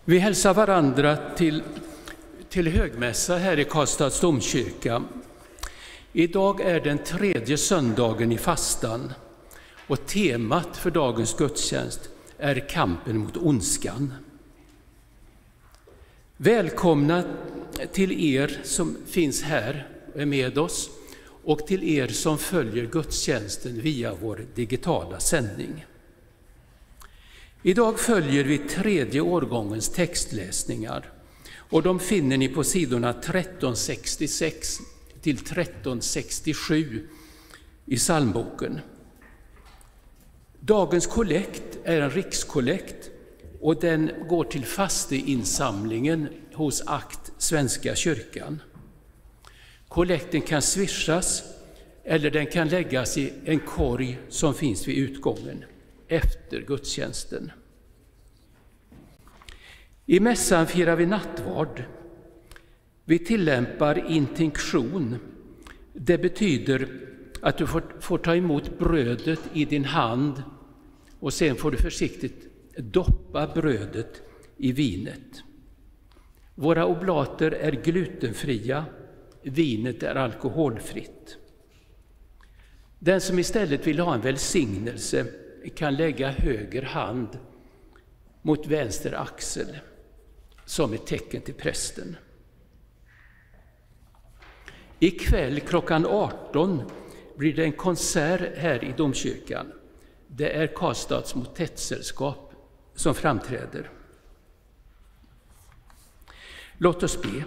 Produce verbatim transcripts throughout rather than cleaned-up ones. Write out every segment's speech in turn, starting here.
Vi hälsar varandra till, till högmässa här i Karlstads domkyrka. Idag är den tredje söndagen i fastan och temat för dagens gudstjänst är kampen mot ondskan. Välkomna till er som finns här och är med oss och till er som följer gudstjänsten via vår digitala sändning. Idag följer vi tredje årgångens textläsningar och de finner ni på sidorna tretton sextiosex till tretton sextiosju i psalmboken. Dagens kollekt är en rikskollekt och den går till fasteinsamlingen hos Akt Svenska kyrkan. Kollekten kan swishas eller den kan läggas i en korg som finns vid utgången efter gudstjänsten. I mässan firar vi nattvard. Vi tillämpar intinktion. Det betyder att du får, får ta emot brödet i din hand och sen får du försiktigt doppa brödet i vinet. Våra oblater är glutenfria, vinet är alkoholfritt. Den som istället vill ha en välsignelse kan lägga höger hand mot vänster axel som ett tecken till prästen. Ikväll klockan arton blir det en konsert här i domkyrkan. Det är Karlstads motettsällskap som framträder. Låt oss be.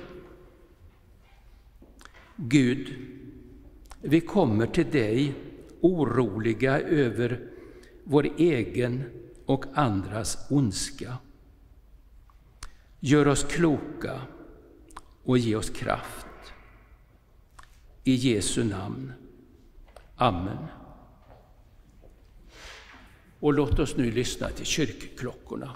Gud, vi kommer till dig oroliga över vår egen och andras ondska. Gör oss kloka och ge oss kraft. I Jesu namn. Amen. Och låt oss nu lyssna till kyrkklockorna.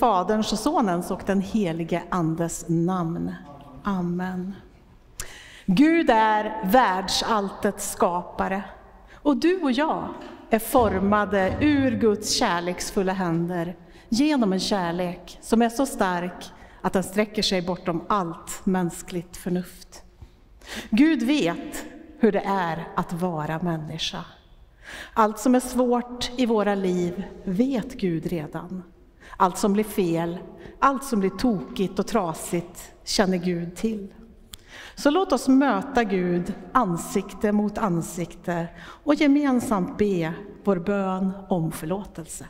Faderns och Sonens och den helige Andes namn. Amen. Gud är världsalltets skapare, och du och jag är formade ur Guds kärleksfulla händer genom en kärlek som är så stark att den sträcker sig bortom allt mänskligt förnuft. Gud vet hur det är att vara människa. Allt som är svårt i våra liv vet Gud redan. Allt som blir fel, allt som blir tokigt och trasigt känner Gud till. Så låt oss möta Gud ansikte mot ansikte och gemensamt be vår bön om förlåtelse.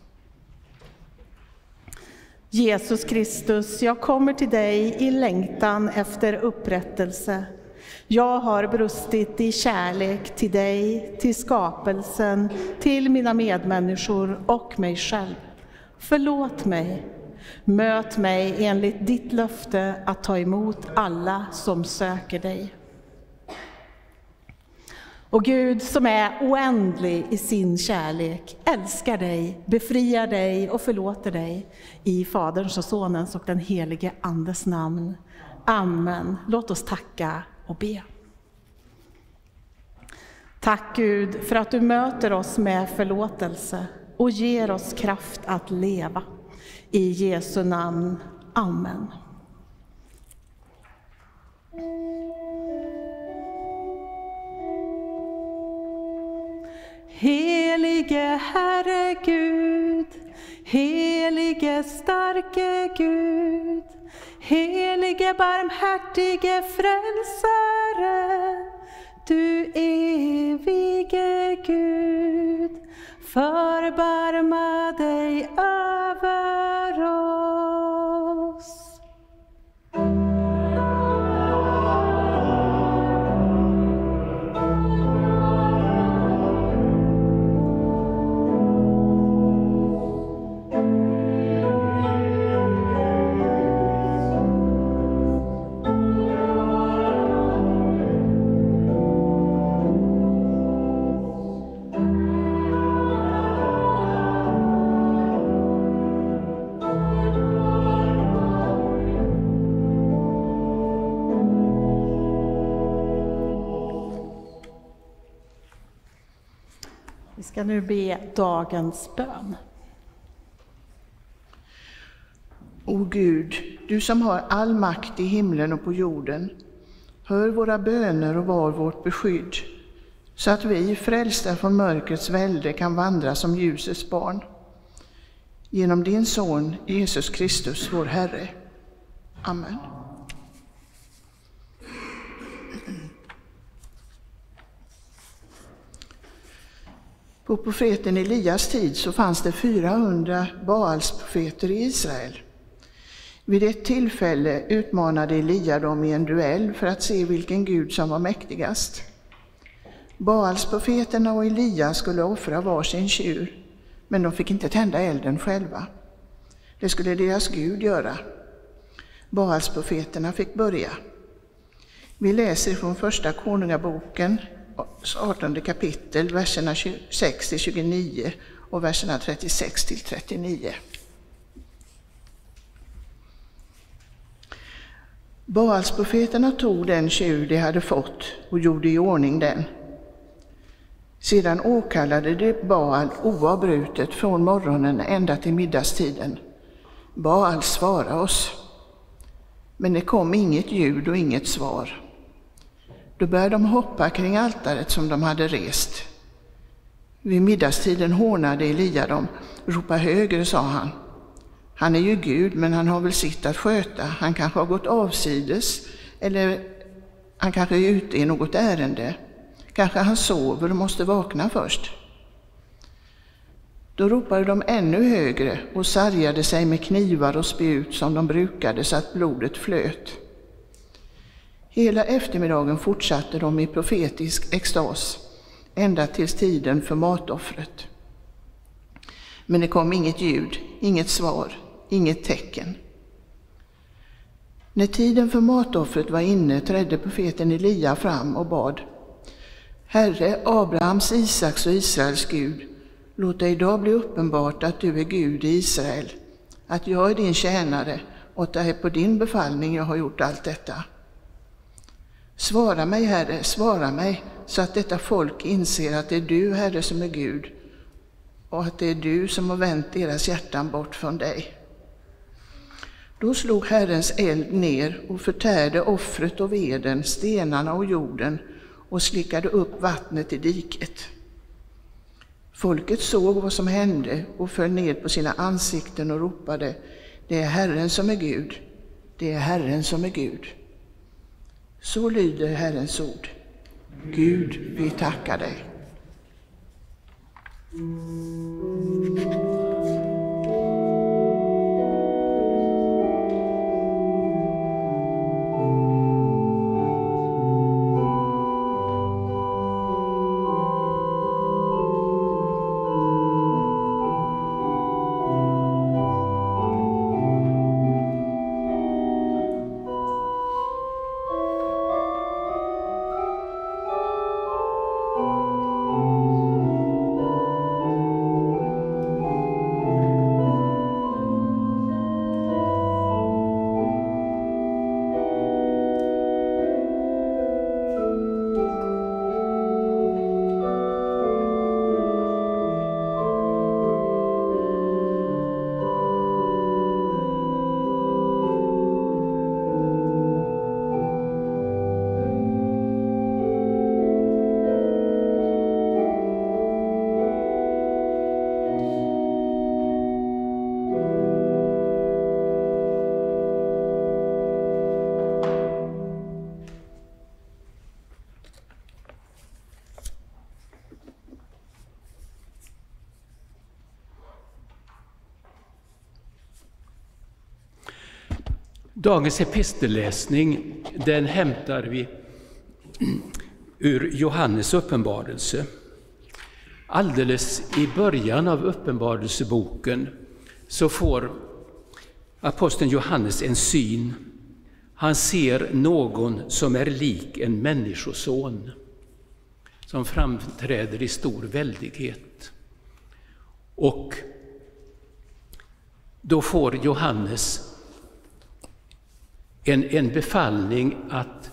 Jesus Kristus, jag kommer till dig i längtan efter upprättelse. Jag har brustit i kärlek till dig, till skapelsen, till mina medmänniskor och mig själv. Förlåt mig. Möt mig enligt ditt löfte att ta emot alla som söker dig. Och Gud som är oändlig i sin kärlek älskar dig, befriar dig och förlåter dig i Faderns och Sonens och den helige Andes namn. Amen. Låt oss tacka och be. Tack Gud för att du möter oss med förlåtelse och ger oss kraft att leva. I Jesu namn. Amen. Helige Herre Gud, helige starke Gud, helige barmhärtige frälsare, du evige Gud, förbarma dig över oss. Vi ska nu be dagens bön. O Gud, du som har all makt i himlen och på jorden, hör våra böner och var vårt beskydd, så att vi, frälsta från mörkrets välde, kan vandra som ljusets barn. Genom din son Jesus Kristus, vår Herre. Amen. På profeten Elias tid så fanns det fyrahundra Baalsprofeter i Israel. Vid ett tillfälle utmanade Elia dem i en duell för att se vilken gud som var mäktigast. Baalsprofeterna och Elia skulle offra var sin tjur, men de fick inte tända elden själva. Det skulle deras Gud göra. Baalsprofeterna fick börja. Vi läser från första Konungaboken, artonde kapitel, verserna sex till tjugonio och verserna trettiosex till trettionio. Baalsprofeterna tog den tjur de hade fått och gjorde i ordning den. Sedan åkallade de Baal oavbrutet från morgonen ända till middagstiden. Baal, svara oss. Men det kom inget ljud och inget svar. Då började de hoppa kring altaret som de hade rest. Vid middagstiden hånade Elia dem. Ropa högre, sa han. Han är ju Gud, men han har väl sitt att sköta. Han kanske har gått avsides, eller han kanske är ute i något ärende. Kanske han sover och måste vakna först. Då ropade de ännu högre och sargade sig med knivar och spjut som de brukade så att blodet flöt. Hela eftermiddagen fortsatte de i profetisk extas, ända tills tiden för matoffret. Men det kom inget ljud, inget svar, inget tecken. När tiden för matoffret var inne trädde profeten Elia fram och bad: Herre, Abrahams, Isaks och Israels Gud, låt det idag bli uppenbart att du är Gud i Israel, att jag är din tjänare och det är på din befallning jag har gjort allt detta. Svara mig, Herre, svara mig, så att detta folk inser att det är du, Herre, som är Gud och att det är du som har vänt deras hjärtan bort från dig. Då slog Herrens eld ner och förtärde offret och veden, stenarna och jorden och slickade upp vattnet i diket. Folket såg vad som hände och föll ned på sina ansikten och ropade: det är Herren som är Gud, det är Herren som är Gud. Så lyder Herrens ord. Gud, vi tackar dig. Dagens epistelläsning, den hämtar vi ur Johannes uppenbarelse. Alldeles i början av uppenbarelseboken så får aposteln Johannes en syn. Han ser någon som är lik en människoson, som framträder i stor väldighet. Och då får Johannes En, en befallning att,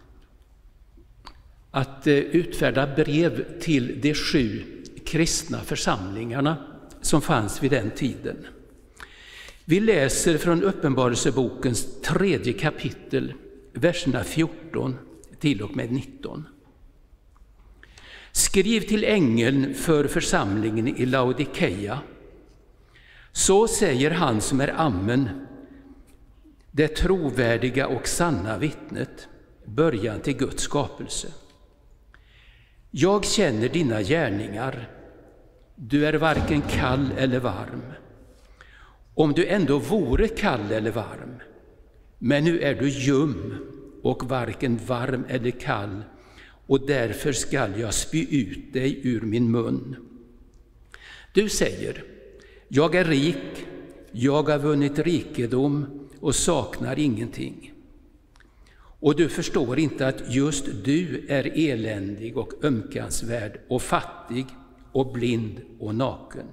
att utfärda brev till de sju kristna församlingarna som fanns vid den tiden. Vi läser från uppenbarelsebokens tredje kapitel, verserna fjorton till och med nitton. Skriv till ängeln för församlingen i Laodikeia. Så säger han som är Amen, det trovärdiga och sanna vittnet, början till Guds skapelse. Jag känner dina gärningar. Du är varken kall eller varm. Om du ändå vore kall eller varm, men nu är du ljum och varken varm eller kall, och därför skall jag spy ut dig ur min mun. Du säger: jag är rik, jag har vunnit rikedom och saknar ingenting. Och du förstår inte att just du är eländig och ömkansvärd och fattig och blind och naken.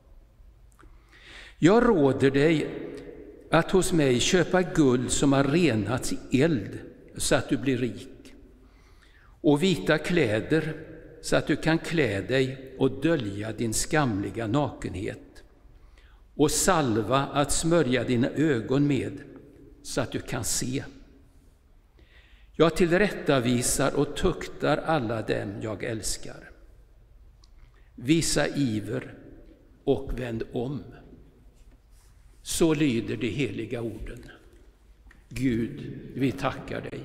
Jag råder dig att hos mig köpa guld som har renats i eld så att du blir rik, och vita kläder så att du kan klä dig och dölja din skamliga nakenhet, och salva att smörja dina ögon med så att du kan se. Jag tillrättavisar och tuktar alla dem jag älskar. Visa iver och vänd om. Så lyder de heliga orden. Gud, vi tackar dig.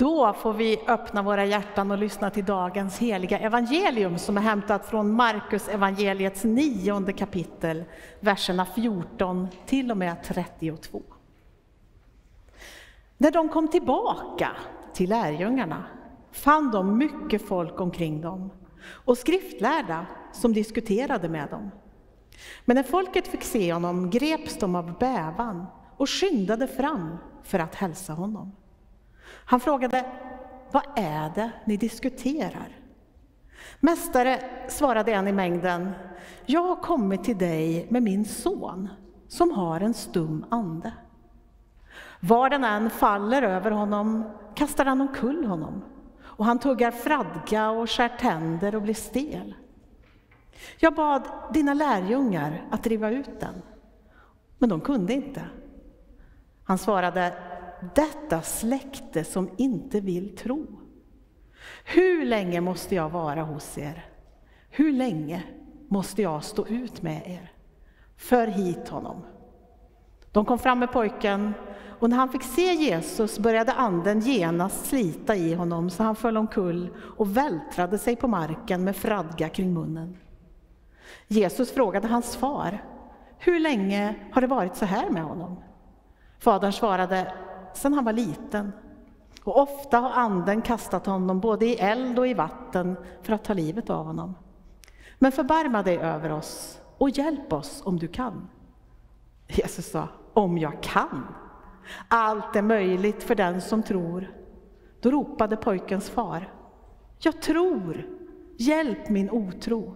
Då får vi öppna våra hjärtan och lyssna till dagens heliga evangelium som är hämtat från Markus evangeliets nionde kapitel, verserna fjorton till och med trettiotvå. När de kom tillbaka till lärjungarna fann de mycket folk omkring dem och skriftlärda som diskuterade med dem. Men när folket fick se honom greps de av bävan och skyndade fram för att hälsa honom. Han frågade, vad är det ni diskuterar? Mästare, svarade en i mängden, jag har kommit till dig med min son som har en stum ande. Var den än faller över honom kastar han omkull honom och han tuggar fradga och skär tänder och blir stel. Jag bad dina lärjungar att driva ut den, men de kunde inte. Han svarade, detta släkte som inte vill tro. Hur länge måste jag vara hos er? Hur länge måste jag stå ut med er? För hit honom. De kom fram med pojken och när han fick se Jesus började anden genast slita i honom så han föll omkull och vältrade sig på marken med fradga kring munnen. Jesus frågade hans far, hur länge har det varit så här med honom? Fadern svarade, sedan han var liten. Och ofta har anden kastat honom både i eld och i vatten för att ta livet av honom. Men förbarma dig över oss och hjälp oss om du kan. Jesus sa, om jag kan. Allt är möjligt för den som tror. Då ropade pojkens far, jag tror, hjälp min otro.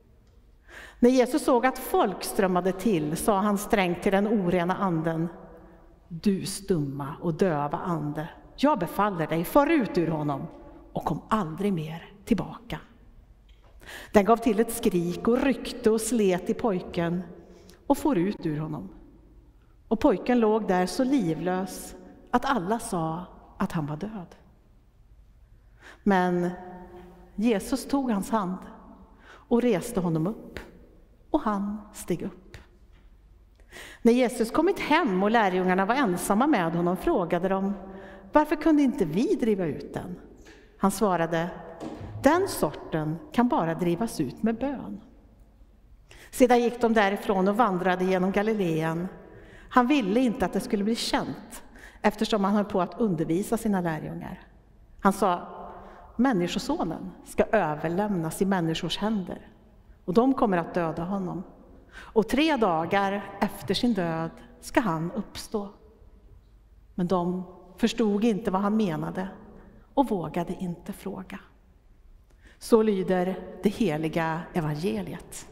När Jesus såg att folk strömmade till sa han strängt till den orena anden, du stumma och döva ande, jag befaller dig, far ut ur honom och kom aldrig mer tillbaka. Den gav till ett skrik och ryckte och slet i pojken och for ut ur honom. Och pojken låg där så livlös att alla sa att han var död. Men Jesus tog hans hand och reste honom upp och han steg upp. När Jesus kommit hem och lärjungarna var ensamma med honom frågade de, varför kunde inte vi driva ut den? Han svarade, den sorten kan bara drivas ut med bön. Sedan gick de därifrån och vandrade genom Galileen. Han ville inte att det skulle bli känt eftersom han höll på att undervisa sina lärjungar. Han sa, människosonen ska överlämnas i människors händer och de kommer att döda honom. Och tre dagar efter sin död ska han uppstå. Men de förstod inte vad han menade och vågade inte fråga. Så lyder det heliga evangeliet.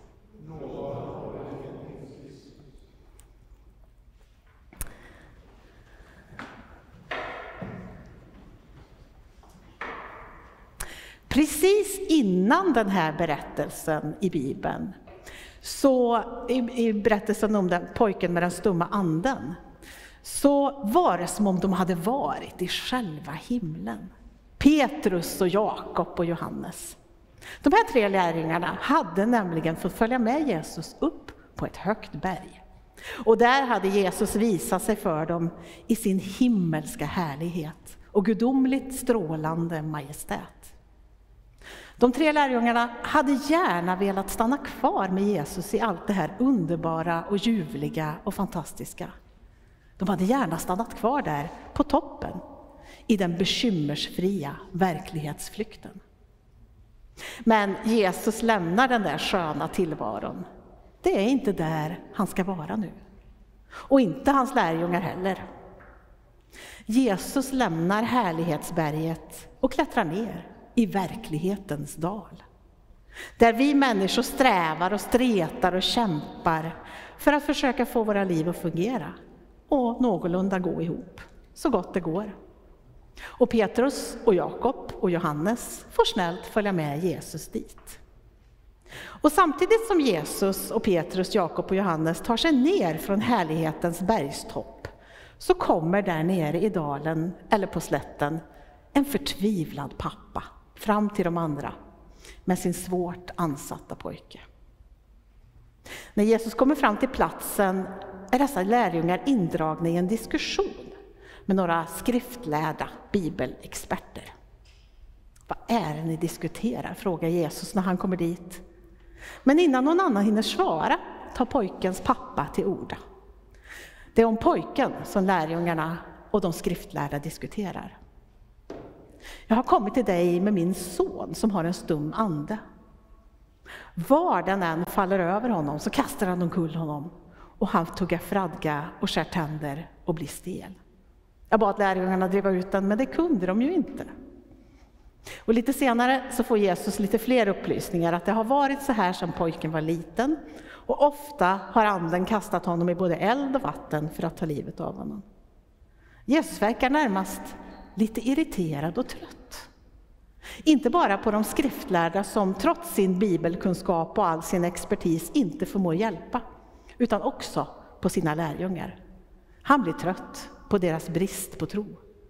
Precis innan den här berättelsen i Bibeln, så i, i berättelsen om den pojken med den stumma anden, så var det som om de hade varit i själva himlen. Petrus och Jakob och Johannes. De här tre lärjungarna hade nämligen fått följa med Jesus upp på ett högt berg. Och där hade Jesus visat sig för dem i sin himmelska härlighet och gudomligt strålande majestät. De tre lärjungarna hade gärna velat stanna kvar med Jesus i allt det här underbara och ljuvliga och fantastiska. De hade gärna stannat kvar där på toppen i den bekymmersfria verklighetsflykten. Men Jesus lämnar den där sköna tillvaron. Det är inte där han ska vara nu. Och inte hans lärjungar heller. Jesus lämnar härlighetsberget och klättrar ner i verklighetens dal. Där vi människor strävar och stretar och kämpar för att försöka få våra liv att fungera och någorlunda gå ihop så gott det går. Och Petrus och Jakob och Johannes får snällt följa med Jesus dit. Och samtidigt som Jesus och Petrus, Jakob och Johannes tar sig ner från härlighetens bergstopp så kommer där nere i dalen eller på slätten en förtvivlad pappa fram till de andra med sin svårt ansatta pojke. När Jesus kommer fram till platsen är dessa lärjungar indragna i en diskussion. med några skriftlärda bibelexperter. Vad är det ni diskuterar? Frågar Jesus när han kommer dit. Men innan någon annan hinner svara tar pojkens pappa till orda. Det är om pojken som lärjungarna och de skriftlärda diskuterar. Jag har kommit till dig med min son som har en stum ande. Var den än faller över honom så kastar han omkull honom. Och han tuggar fradga och skär tänder och blir stel. Jag bad lärjungarna driva ut den, men det kunde de ju inte. Och lite senare så får Jesus lite fler upplysningar att det har varit så här sedan pojken var liten. Och ofta har anden kastat honom i både eld och vatten för att ta livet av honom. Jesus verkar närmast lite irriterad och trött. Inte bara på de skriftlärda som trots sin bibelkunskap och all sin expertis inte förmår hjälpa, utan också på sina lärjungar. Han blir trött på deras brist på tro.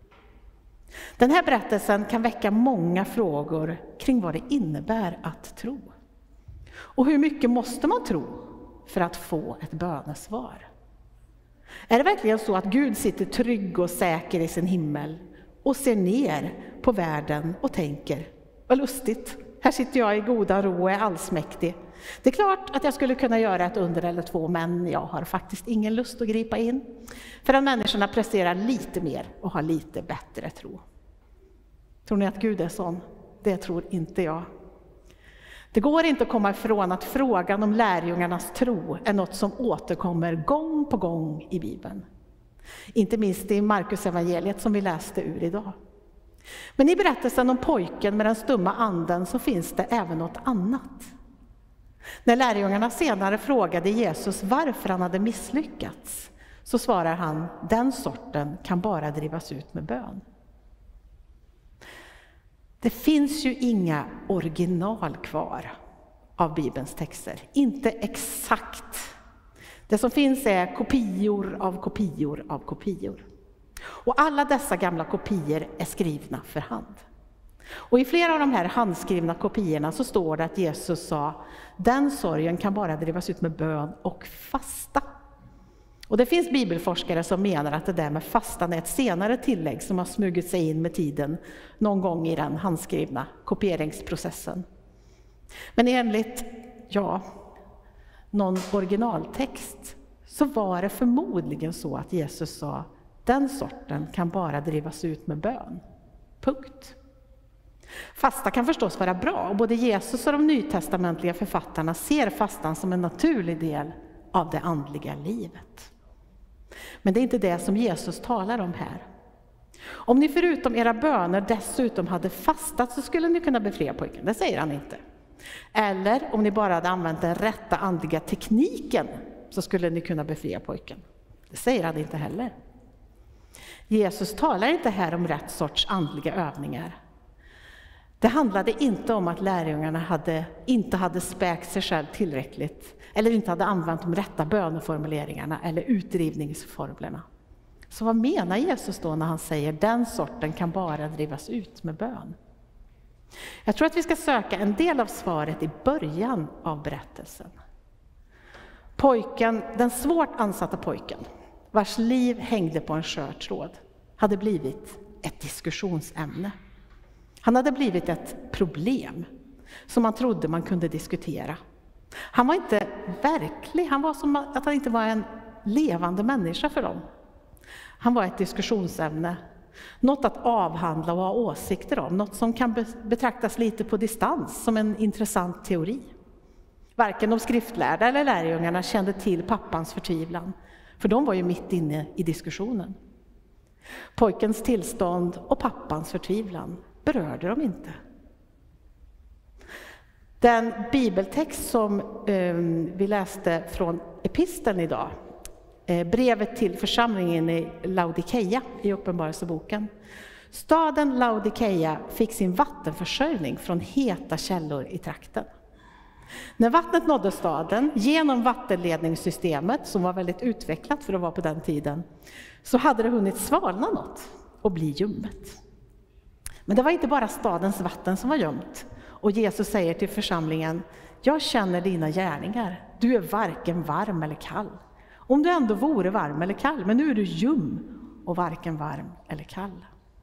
Den här berättelsen kan väcka många frågor kring vad det innebär att tro. Och hur mycket måste man tro för att få ett bönesvar? Är det verkligen så att Gud sitter trygg och säker i sin himmel och ser ner på världen och tänker, vad lustigt, här sitter jag i goda ro och är allsmäktig. Det är klart att jag skulle kunna göra ett under eller två, men jag har faktiskt ingen lust att gripa in. Förrän människorna presterar lite mer och har lite bättre tro. Tror ni att Gud är sån? Det tror inte jag. Det går inte att komma ifrån att frågan om lärjungarnas tro är något som återkommer gång på gång i Bibeln. Inte minst i Markus evangeliet som vi läste ur idag. Men i berättelsen om pojken med den stumma anden så finns det även något annat. När lärjungarna senare frågade Jesus varför han hade misslyckats, så svarar han, den sorten kan bara drivas ut med bön. Det finns ju inga original kvar av Bibelns texter. Inte exakt. Det som finns är kopior av kopior av kopior. Och alla dessa gamla kopior är skrivna för hand. Och i flera av de här handskrivna kopiorna så står det att Jesus sa, den sorgen kan bara drivas ut med bön och fasta. Och det finns bibelforskare som menar att det där med fastan är ett senare tillägg som har smugit sig in med tiden någon gång i den handskrivna kopieringsprocessen. Men enligt, ja, någon originaltext så var det förmodligen så att Jesus sa, den sorten kan bara drivas ut med bön. Punkt. Fasta kan förstås vara bra och både Jesus och de nytestamentliga författarna ser fastan som en naturlig del av det andliga livet. Men det är inte det som Jesus talar om här. Om ni förutom era böner dessutom hade fastat så skulle ni kunna befria pojken, det säger han inte. Eller om ni bara hade använt den rätta andliga tekniken så skulle ni kunna befria pojken. Det säger han inte heller. Jesus talar inte här om rätt sorts andliga övningar. Det handlade inte om att lärjungarna hade, inte hade späkt sig själv tillräckligt eller inte hade använt de rätta böneformuleringarna eller utdrivningsformlerna. Så vad menar Jesus då när han säger den sorten kan bara drivas ut med bön? Jag tror att vi ska söka en del av svaret i början av berättelsen. Pojken, den svårt ansatta pojken, vars liv hängde på en skör tråd, hade blivit ett diskussionsämne. Han hade blivit ett problem som man trodde man kunde diskutera. Han var inte verklig, han var som att han inte var en levande människa för dem. Han var ett diskussionsämne, något att avhandla och ha åsikter om, något som kan betraktas lite på distans som en intressant teori. Varken de skriftlärda eller lärjungarna kände till pappans förtvivlan, för de var ju mitt inne i diskussionen. Pojkens tillstånd och pappans förtvivlan berörde de inte. Den bibeltext som eh, vi läste från episteln idag, eh, brevet till församlingen i Laodikeia i Uppenbarelseboken. Staden Laodikeia fick sin vattenförsörjning från heta källor i trakten. När vattnet nådde staden genom vattenledningssystemet, som var väldigt utvecklat för att vara på den tiden, så hade det hunnit svalna något och bli ljummet. Men det var inte bara stadens vatten som var gömt. Och Jesus säger till församlingen, jag känner dina gärningar. Du är varken varm eller kall. Om du ändå vore varm eller kall, men nu är du ljum och varken varm eller kall.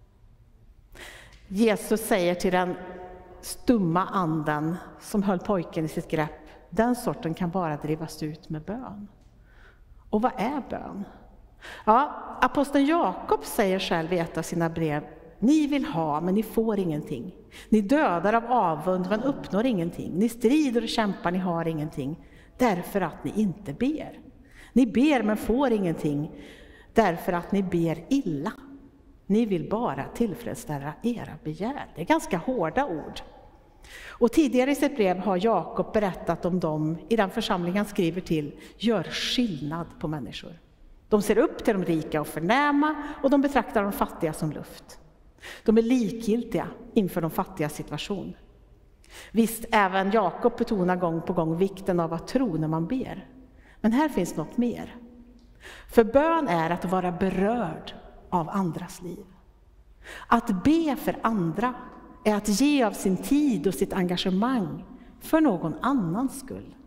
Jesus säger till den stumma anden som höll pojken i sitt grepp, den sorten kan bara drivas ut med bön. Och vad är bön? Ja, aposteln Jakob säger själv i ett av sina brev, ni vill ha men ni får ingenting. Ni dödar av avund men uppnår ingenting. Ni strider och kämpar, ni har ingenting. Därför att ni inte ber. Ni ber men får ingenting. Därför att ni ber illa. Ni vill bara tillfredsställa era begär. Det är ganska hårda ord. Och tidigare i sitt brev har Jakob berättat om dem i den församling han skriver till gör skillnad på människor. De ser upp till de rika och förnäma och de betraktar de fattiga som luft. De är likgiltiga inför de fattiga situation. Visst, även Jakob betonar gång på gång vikten av att tro när man ber. Men här finns något mer. För bön är att vara berörd av andras liv. Att be för andra är att ge av sin tid och sitt engagemang för någon annans skull.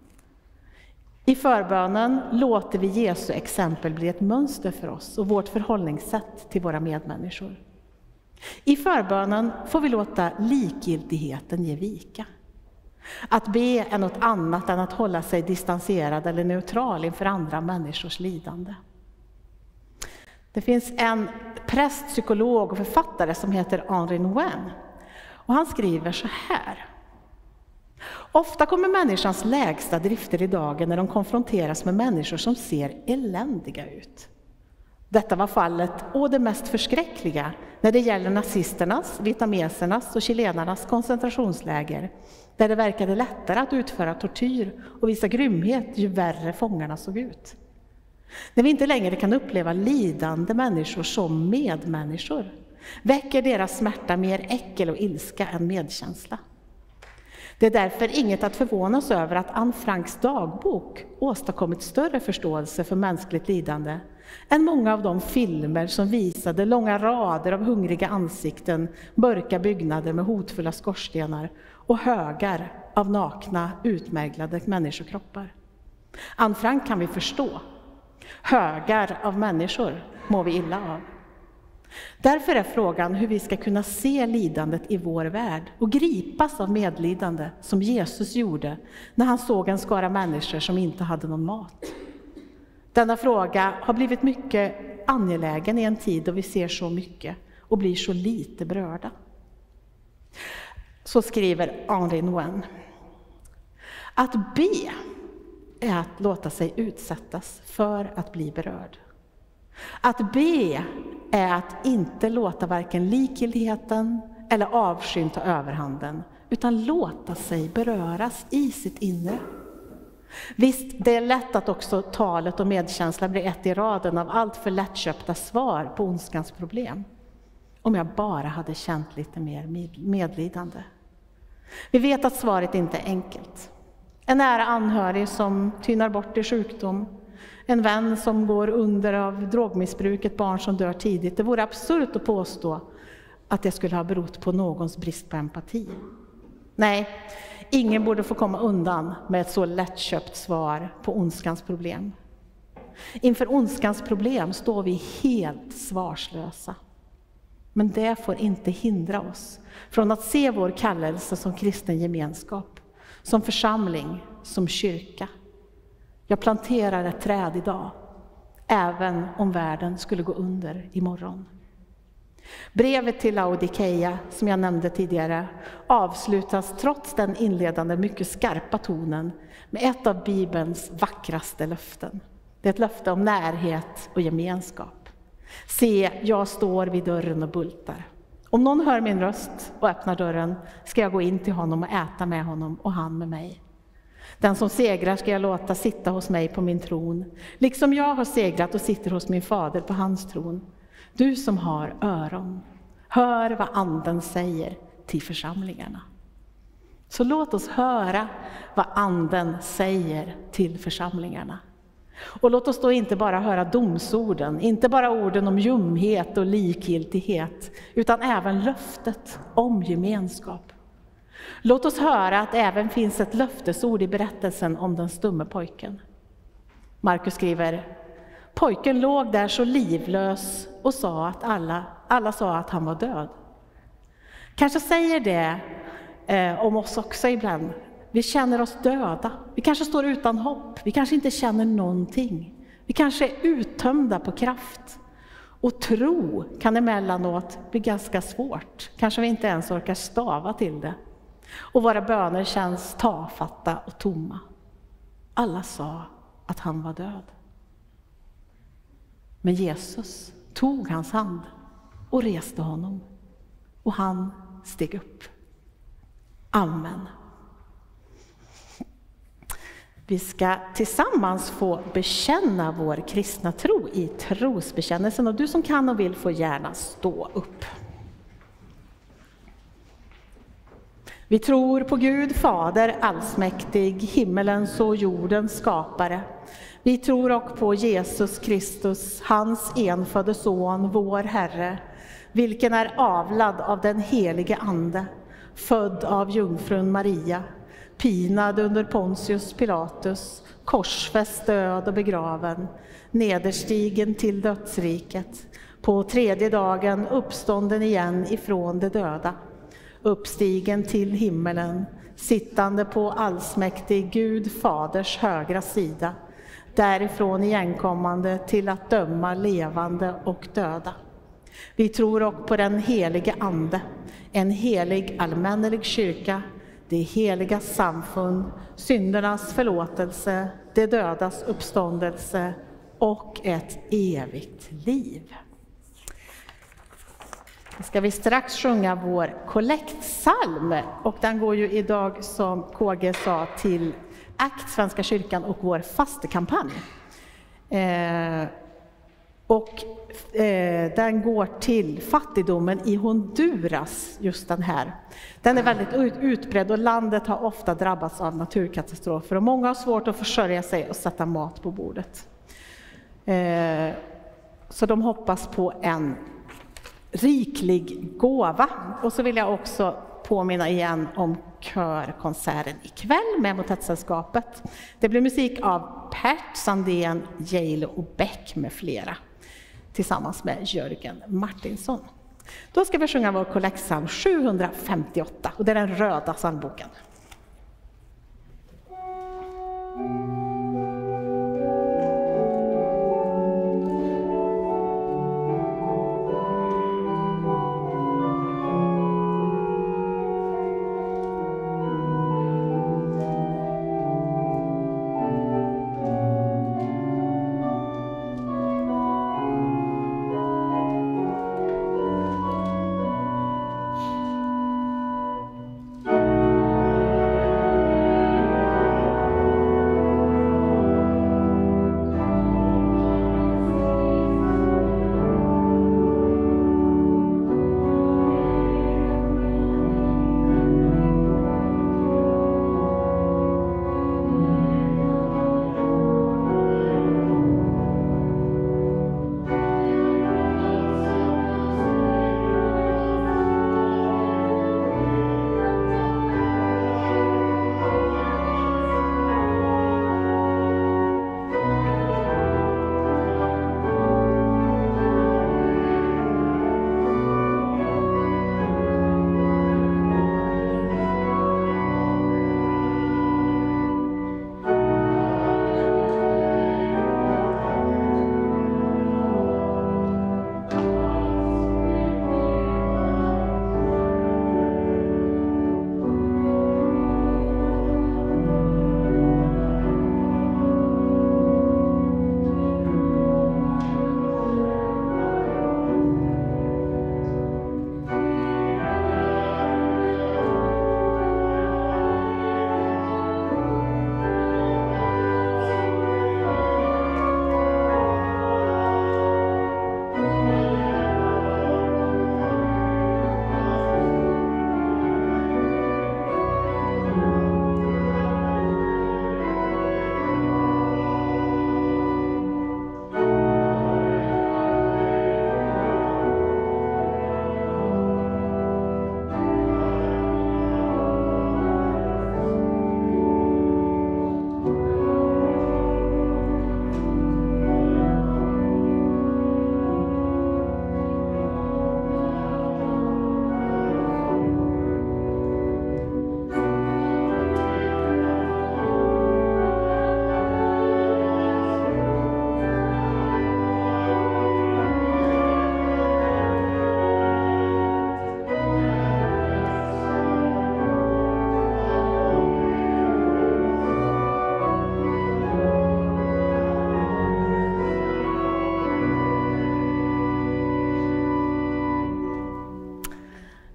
I förbönen låter vi Jesu exempel bli ett mönster för oss och vårt förhållningssätt till våra medmänniskor. I förbönen får vi låta likgiltigheten ge vika. Att be är något annat än att hålla sig distanserad eller neutral inför andra människors lidande. Det finns en präst, psykolog och författare som heter Henri Nouwen. Och han skriver så här. Ofta kommer människans lägsta drifter i dagen när de konfronteras med människor som ser eländiga ut. Detta var fallet och det mest förskräckliga när det gäller nazisternas, vietnamesernas och chilenarnas koncentrationsläger, där det verkade lättare att utföra tortyr och visa grymhet ju värre fångarna såg ut. När vi inte längre kan uppleva lidande människor som medmänniskor, väcker deras smärta mer äckel och ilska än medkänsla. Det är därför inget att förvånas över att Anne Franks dagbok åstadkommit större förståelse för mänskligt lidande än många av de filmer som visade långa rader av hungriga ansikten, mörka byggnader med hotfulla skorstenar och högar av nakna, utmärglade människokroppar. Anne Frank kan vi förstå. Högar av människor mår vi illa av. Därför är frågan hur vi ska kunna se lidandet i vår värld och gripas av medlidande som Jesus gjorde när han såg en skara människor som inte hade någon mat. Denna fråga har blivit mycket angelägen i en tid då vi ser så mycket och blir så lite berörda. Så skriver Henri Nouwen. Att be är att låta sig utsättas för att bli berörd. Att be är att inte låta varken likgiltigheten eller avskyn ta överhanden, utan låta sig beröras i sitt inre. Visst, det är lätt att också talet och medkänsla blir ett i raden av allt för lättköpta svar på ondskans problem. Om jag bara hade känt lite mer medlidande. Vi vet att svaret inte är enkelt. En nära anhörig som tynar bort i sjukdom, en vän som går under av drogmissbruk, ett barn som dör tidigt. Det vore absurt att påstå att det skulle ha berott på någons brist på empati. Nej, ingen borde få komma undan med ett så lättköpt svar på ondskans problem. Inför ondskans problem står vi helt svarslösa. Men det får inte hindra oss från att se vår kallelse som kristen gemenskap, som församling, som kyrka. Jag planterar ett träd idag, även om världen skulle gå under imorgon. Brevet till Laodikeia, som jag nämnde tidigare, avslutas trots den inledande mycket skarpa tonen med ett av Bibelns vackraste löften. Det är ett löfte om närhet och gemenskap. Se, jag står vid dörren och bultar. Om någon hör min röst och öppnar dörren ska jag gå in till honom och äta med honom och han med mig. Den som segrar ska jag låta sitta hos mig på min tron, liksom jag har segrat och sitter hos min fader på hans tron. Du som har öron, hör vad anden säger till församlingarna. Så låt oss höra vad anden säger till församlingarna. Och låt oss då inte bara höra domsorden, inte bara orden om ljumhet och likgiltighet, utan även löftet om gemenskap. Låt oss höra att även finns ett löftesord i berättelsen om den stumme pojken. Markus skriver: Pojken låg där så livlös och sa att alla, alla sa att han var död. Kanske säger det eh, om oss också ibland. Vi känner oss döda. Vi kanske står utan hopp. Vi kanske inte känner någonting. Vi kanske är uttömda på kraft. Och tro kan emellanåt bli ganska svårt. Kanske vi inte ens orkar stava till det. Och våra böner känns tafatta och tomma. Alla sa att han var död. Men Jesus tog hans hand och reste honom. Och han steg upp. Amen. Vi ska tillsammans få bekänna vår kristna tro i trosbekännelsen. Och du som kan och vill får gärna stå upp. Vi tror på Gud, Fader allsmäktig, himmelens och jordens skapare. Vi tror också på Jesus Kristus, hans enfödde son, vår Herre, vilken är avlad av den helige Ande, född av jungfrun Maria, pinad under Pontius Pilatus, korsfäst, död och begraven, nederstigen till dödsriket, på tredje dagen uppstånden igen ifrån de döda, uppstigen till himmelen, sittande på allsmäktig Gud Faders högra sida, därifrån igenkommande till att döma levande och döda. Vi tror också på den helige Ande, en helig allmännelig kyrka, det heliga samfund, syndernas förlåtelse, det dödas uppståndelse och ett evigt liv. Nu ska vi strax sjunga vår kollektsalm, och den går ju idag, som K G sa, till A C T, Svenska kyrkan, och vår fastekampanj. Eh, och eh, den går till fattigdomen i Honduras, just den här. Den är väldigt ut, utbredd och landet har ofta drabbats av naturkatastrofer och många har svårt att försörja sig och sätta mat på bordet. Eh, så de hoppas på en riklig gåva. Och så vill jag också påminna igen om körkonserten ikväll med Motettsällskapet. Det blir musik av Pert, Sandén, Yale och Beck med flera, tillsammans med Jörgen Martinsson. Då ska vi sjunga vår kollektsalm sjuhundrafemtioåtta, och det är den röda psalmboken.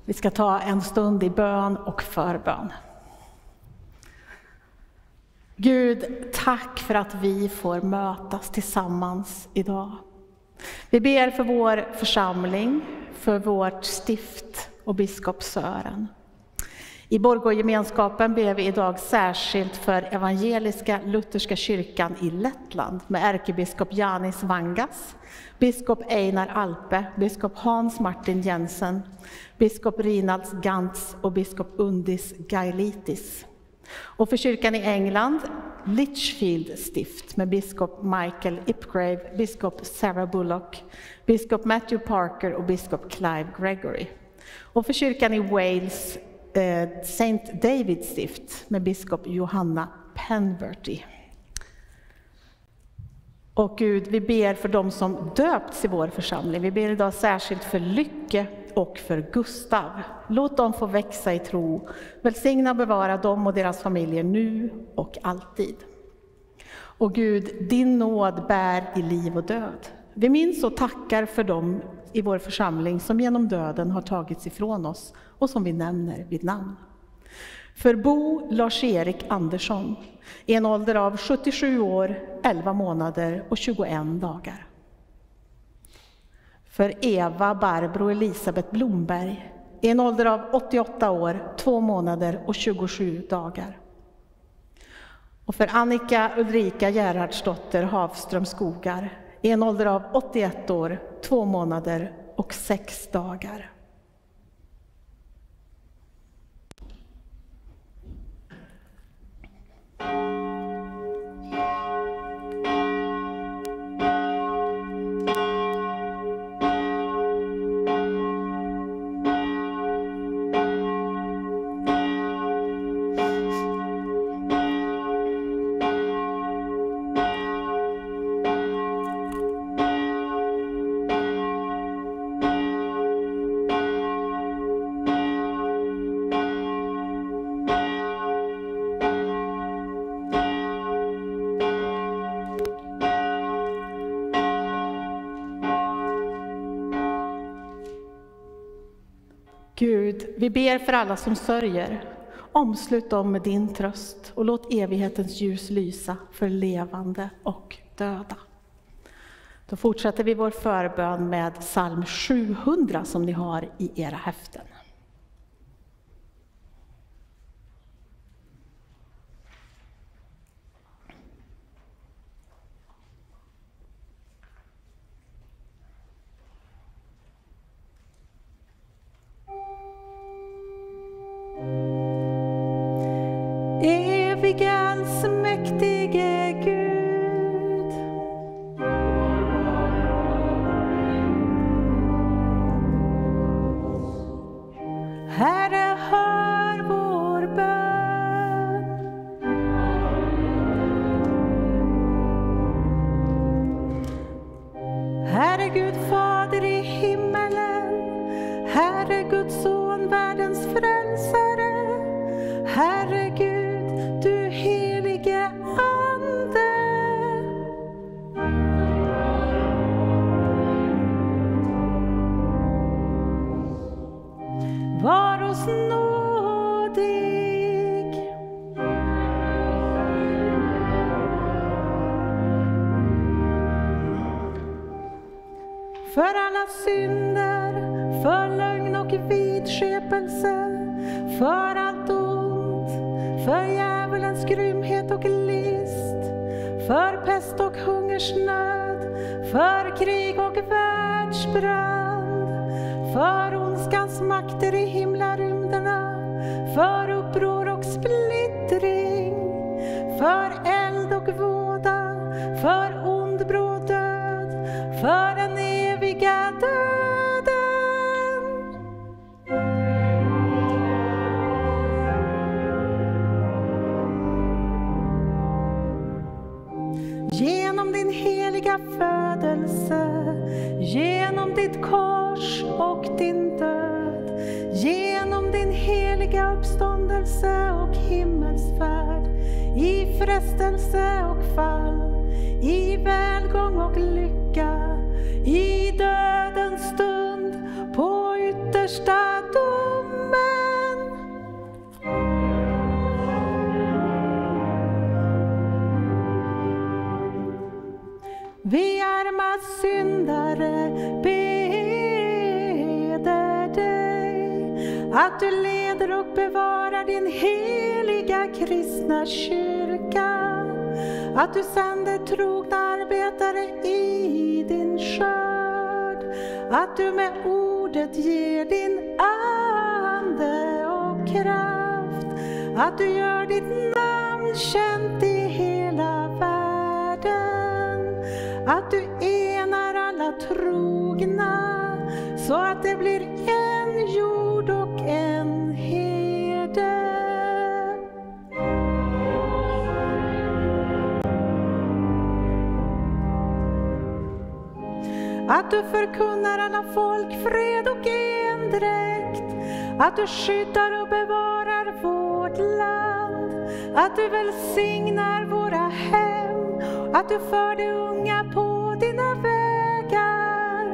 Vi ska ta en stund i bön och förbön. Gud, tack för att vi får mötas tillsammans idag. Vi ber för vår församling, för vårt stift och biskop Sören. I Borgågemenskapen ber vi idag särskilt för evangeliska lutherska kyrkan i Lettland med ärkebiskop Janis Vangas, biskop Einar Alpe, biskop Hans Martin Jensen, biskop Rinalds Gantz och biskop Undis Gailitis. Och för kyrkan i England, Lichfield stift med biskop Michael Ipgrave, biskop Sarah Bullock, biskop Matthew Parker och biskop Clive Gregory. Och för kyrkan i Wales, eh, Saint David stift med biskop Johanna Penverty. Och Gud, vi ber för dem som döpts i vår församling. Vi ber idag särskilt för Lycke och för Gustav. Låt dem få växa i tro. Välsigna och bevara dem och deras familjer nu och alltid. Och Gud, din nåd bär i liv och död. Vi minns och tackar för dem i vår församling som genom döden har tagits ifrån oss och som vi nämner vid namn. För Bo Lars-Erik Andersson, i en ålder av sjuttiosju år, elva månader och tjugoen dagar. För Eva Barbro Elisabeth Blomberg, i en ålder av åttioåtta år, två månader och tjugosju dagar. Och för Annika Ulrika Gerhardsdotter Havström Skogar, i en ålder av åttioett år, två månader och sex dagar. Gud, vi ber för alla som sörjer. Omslut dem med din tröst och låt evighetens ljus lysa för levande och döda. Då fortsätter vi vår förbön med psalm sjuhundra som ni har i era häften. Evige allsmäktige Gud, Herre, hör vår bön. Herre Gud, Fader i himmelen, Herre Guds son, världens frälsare, Herre Gud, du helige Ande. Var oss nådig. För alla synder, för lögn och vidskepelse, för allt ont, för djävulens grymhet och list, för pest och hungersnöd, för krig och världsbrand, för ondskans makter i himlarymderna, för uppror och splittring, för eld och våda, för ond bråd död, för den eviga döden. Genom din heliga födelse, genom ditt kors och din död, genom din heliga uppståndelse och himmelsfärd, i frestelse och fall, i välgång och lycka, i dödens stund, på yttersta dom. att du leder och bevarar din heliga kristna kyrka, att du sänder trogna arbetare i din skörd, att du med ordet ger din ande och kraft, att du gör ditt namn känt i hela världen, att du enar alla trogna så att det blir en jord och en herde. Att du förkunnar alla folk fred och endräkt, att du skyddar och bevarar vårt land, att du välsignar våra hem, att du för de unga på dina vägar.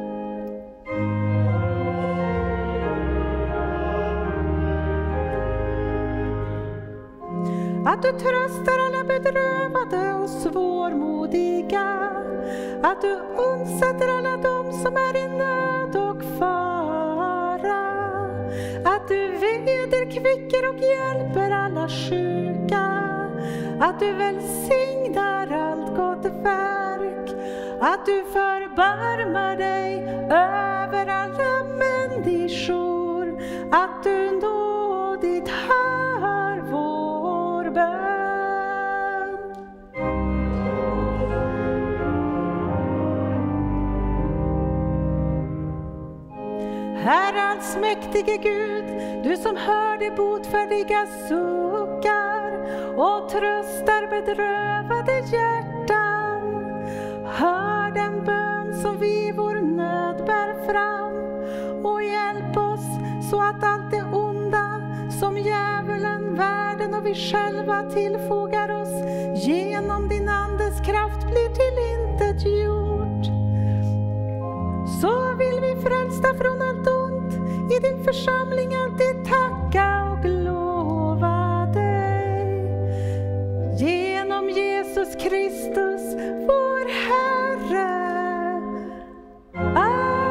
Att du tröstar alla bedrövade och svårmodiga, att du undsätter alla dem som är i nöd och fara, att du vederkvicker och hjälper alla sjuka, att du välsignar allt gott verk, att du förbarmar dig över alla människor, att du nådigt hör vår bön. Herre allsmäktige Gud, du som hör de botfärdiga suckar och tröstar bedrövade hjärtan, hör den bön som vi i vår nöd bär fram och hjälp oss så att allt det onda som djävulen, världen och vi själva tillfogar oss genom din andes kraft blir tillintetgjort. Så vill vi frälsta från allt ont i din församling alltid tacka och lova dig. Genom Jesus Kristus, vår Herre. Amen.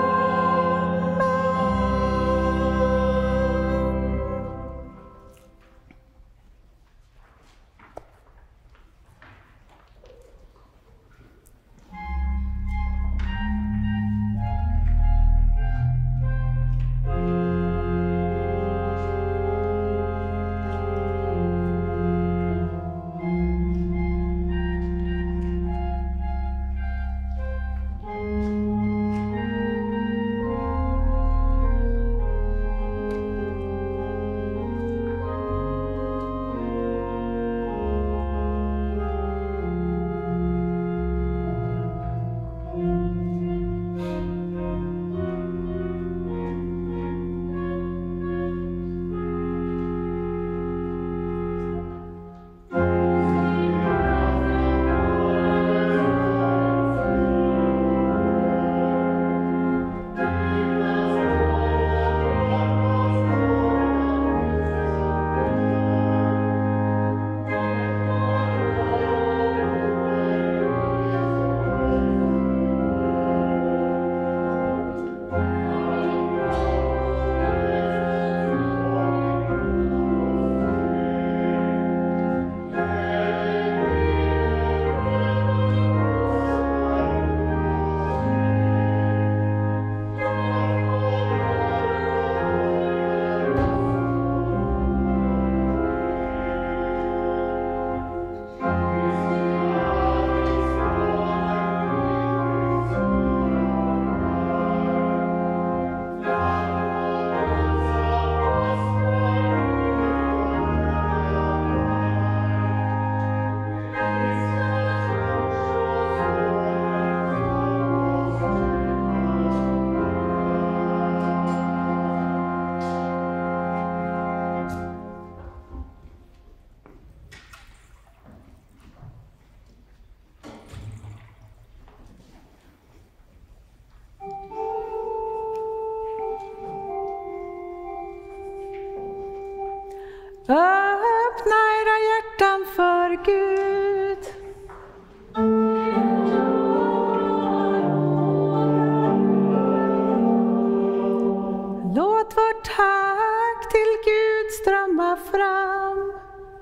Öppna era hjärtan för Gud. Låt vårt Herre fram.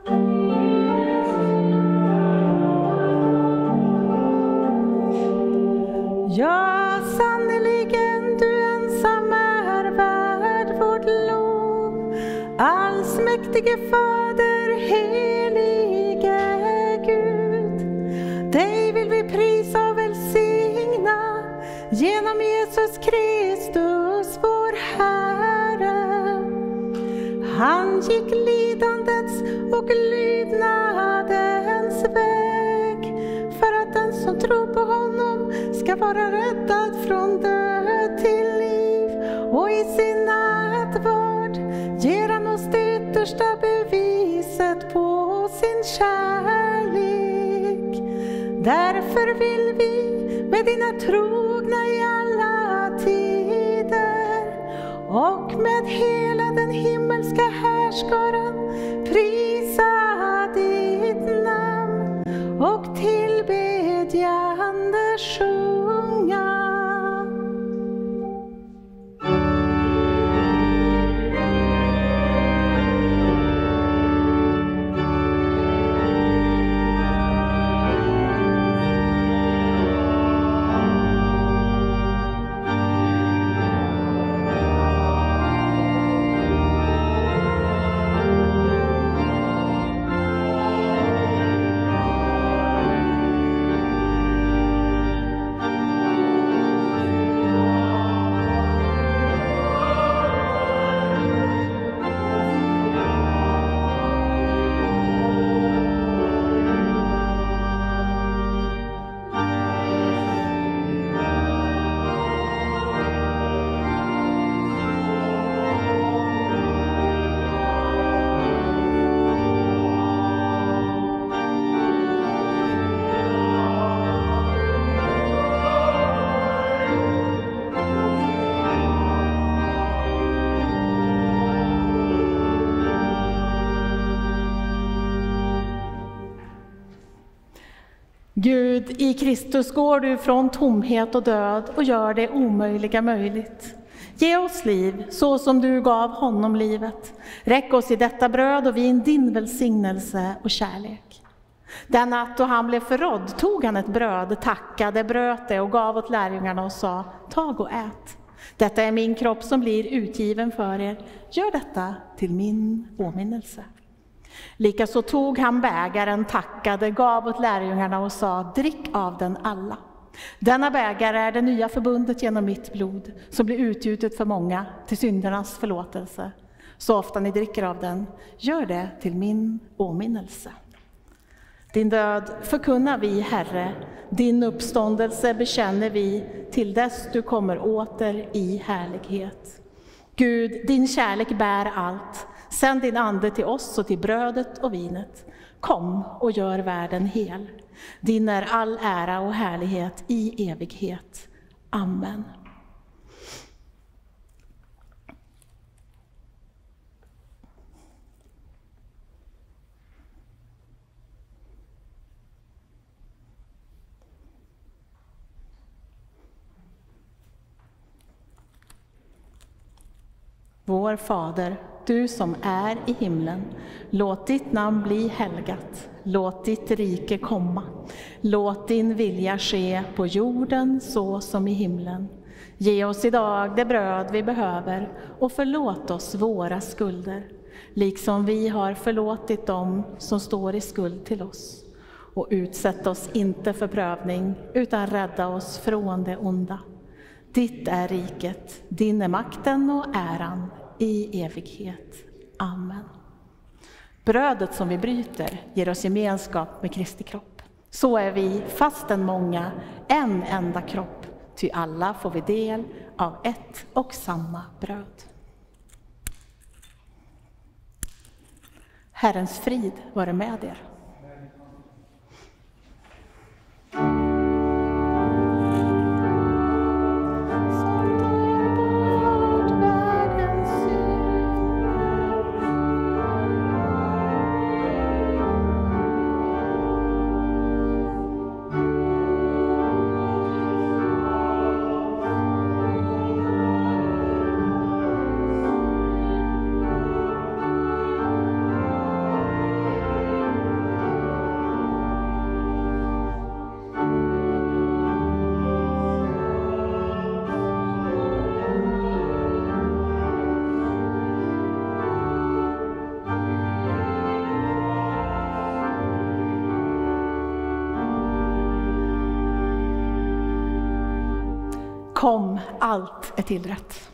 Ja, sannerligen du ensam är värd vårt lov. Allsmäktige Fader, helige Gud, dig vill vi prisa och välsigna genom Jesus Kristus vår Herre. Han gick lidandets och lydnadens väg för att den som tror på honom ska vara räddad från död till liv. Och i sin nattvard ger han oss det yttersta beviset på sin kärlek. Därför vill vi med dina trogna i alla tider och med hela den himmelska härskaran prisa ditt namn och tillbedjande sjunga. Gud, i Kristus går du från tomhet och död och gör det omöjliga möjligt. Ge oss liv så som du gav honom livet. Räck oss i detta bröd och vin din välsignelse och kärlek. Den natt då han blev förrådd tog han ett bröd, tackade, bröt det och gav åt lärjungarna och sa: tag och ät. Detta är min kropp som blir utgiven för er. Gör detta till min åminnelse. Likaså tog han bägaren, tackade, gav åt lärjungarna och sa: drick av den alla. Denna bägare är det nya förbundet genom mitt blod som blir utgjutet för många till syndernas förlåtelse. Så ofta ni dricker av den, gör det till min åminnelse. Din död förkunnar vi, Herre, din uppståndelse bekänner vi till dess du kommer åter i härlighet. Gud, din kärlek bär allt. Sänd din ande till oss och till brödet och vinet. Kom och gör världen hel. Din är all ära och härlighet i evighet. Amen. Vår Fader, du som är i himlen, låt ditt namn bli helgat. Låt ditt rike komma. Låt din vilja ske på jorden så som i himlen. Ge oss idag det bröd vi behöver och förlåt oss våra skulder, liksom vi har förlåtit dem som står i skuld till oss. Och utsätt oss inte för prövning, utan rädda oss från det onda. Ditt är riket, din är makten och äran i evighet. Amen. Brödet som vi bryter ger oss gemenskap med Kristi kropp. Så är vi, fastän många, en enda kropp, ty alla får vi del av ett och samma bröd. Herrens frid vare med er. Kom, allt är tillrätt.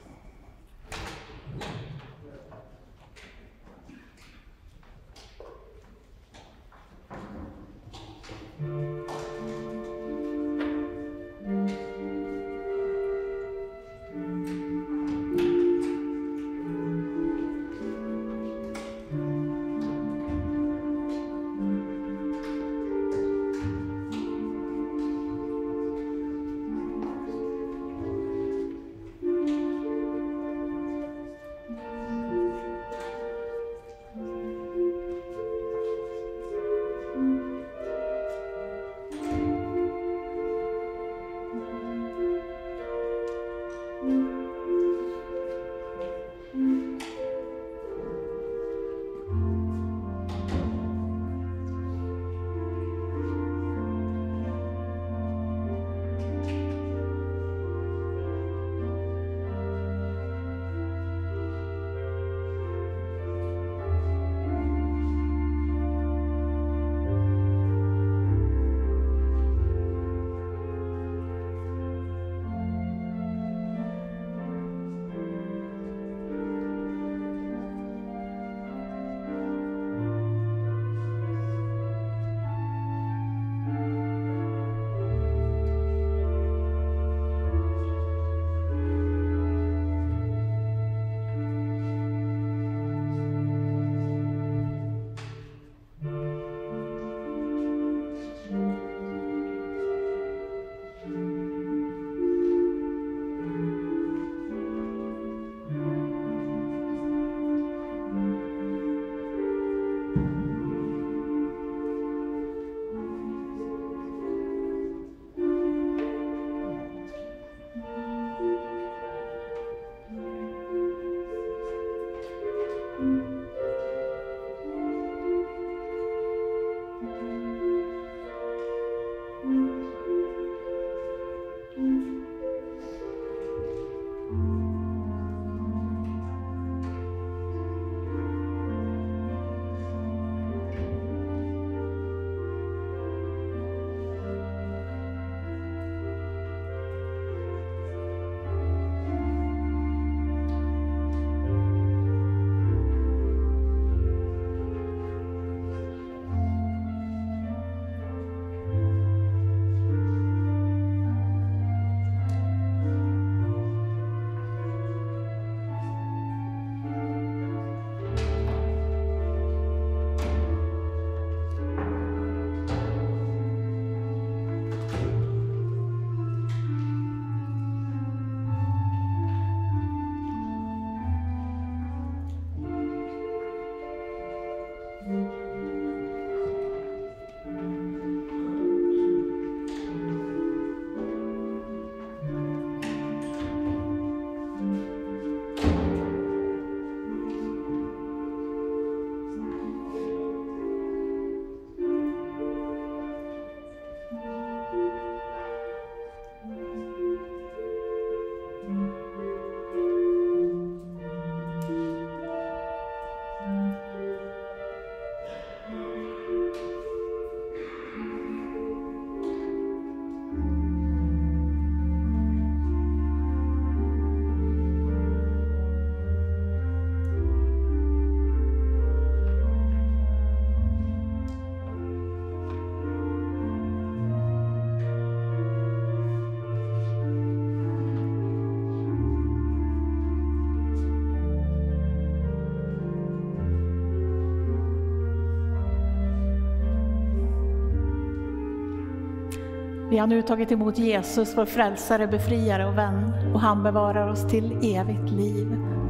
Vi har nu tagit emot Jesus, vår frälsare, befriare och vän, och han bevarar oss till evigt liv.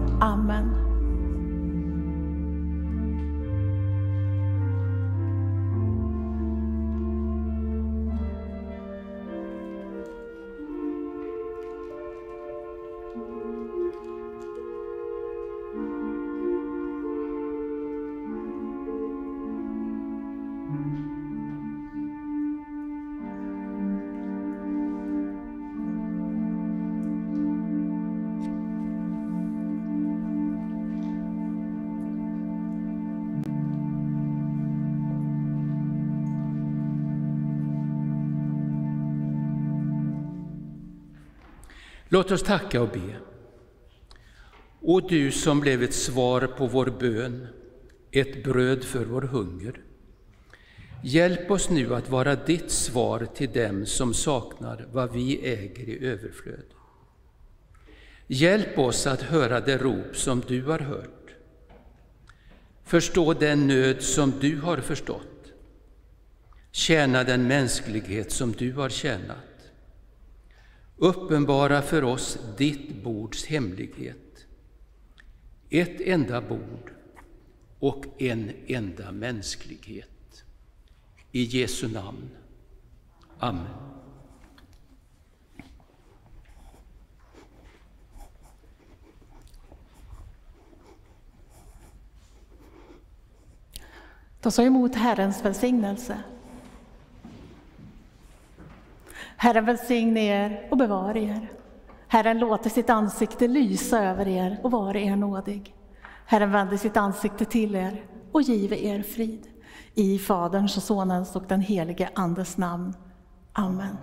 Amen. Låt oss tacka och be. O du som blev ett svar på vår bön, ett bröd för vår hunger. Hjälp oss nu att vara ditt svar till dem som saknar vad vi äger i överflöd. Hjälp oss att höra det rop som du har hört. Förstå den nöd som du har förstått. Tjäna den mänsklighet som du har tjänat. Uppenbara för oss ditt bords hemlighet. Ett enda bord och en enda mänsklighet. I Jesu namn. Amen. Ta så emot Herrens välsignelse. Herren välsigne er och bevara er. Herren låter sitt ansikte lysa över er och vara er nådig. Herren vänder sitt ansikte till er och give er frid. I Faderns och Sonens och den helige Andes namn. Amen.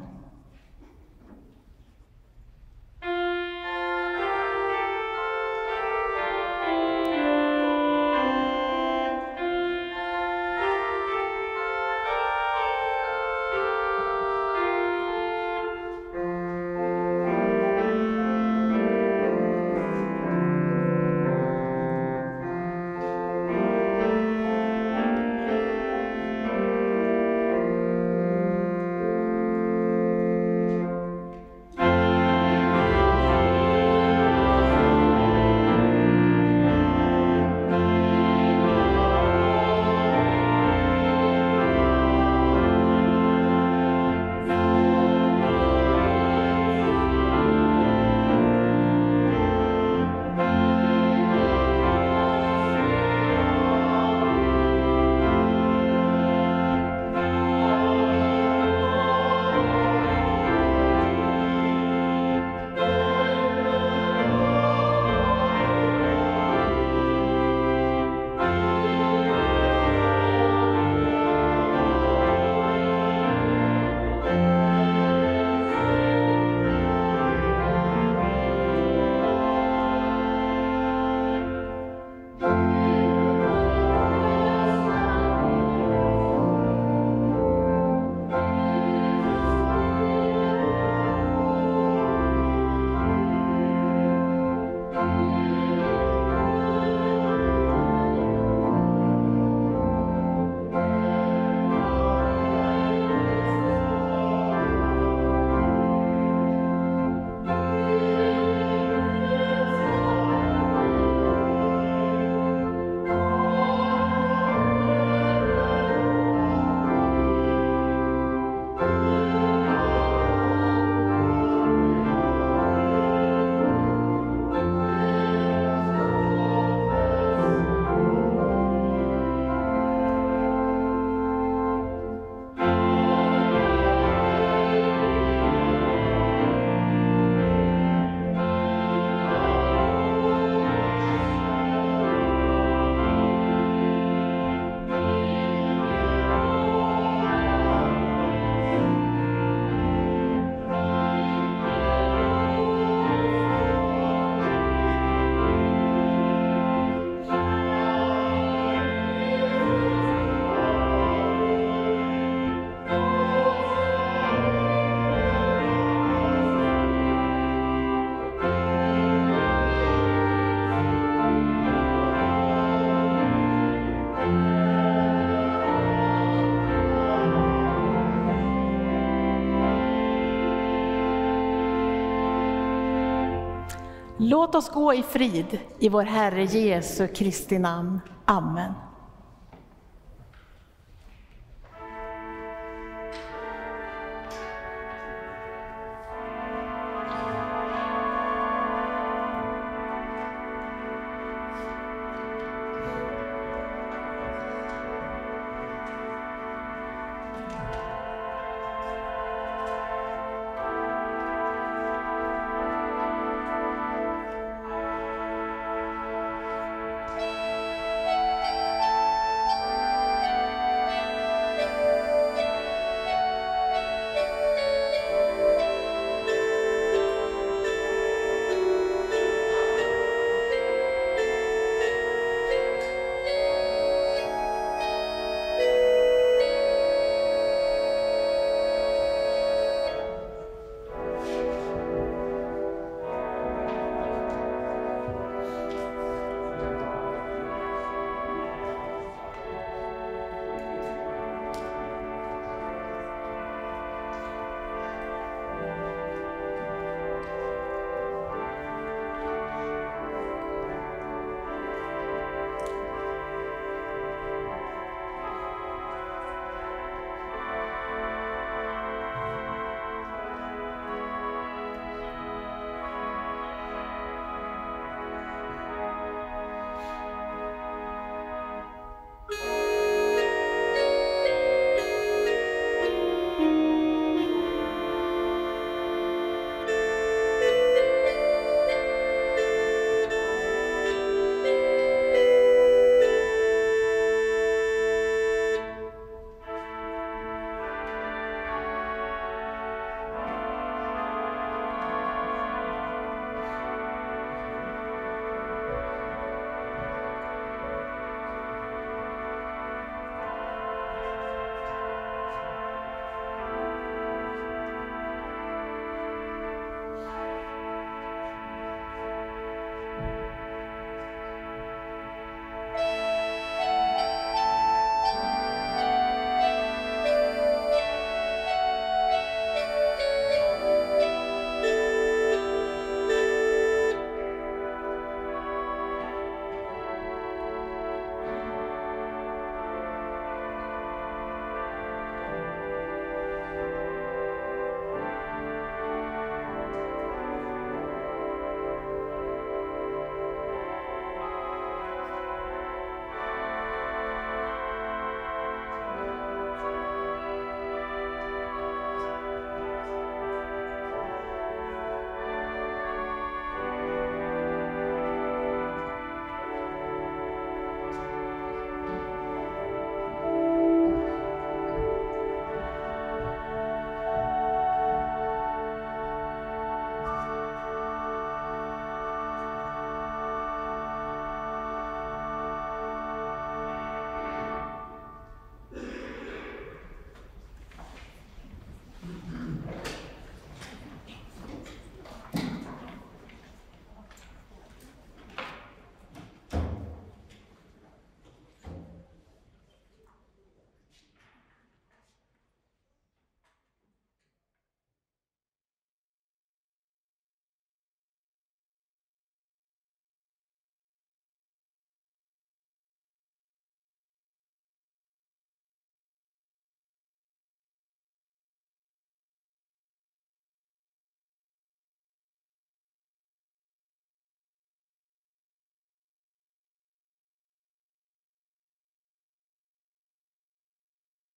Låt oss gå i frid i vår Herre Jesu Kristi namn. Amen.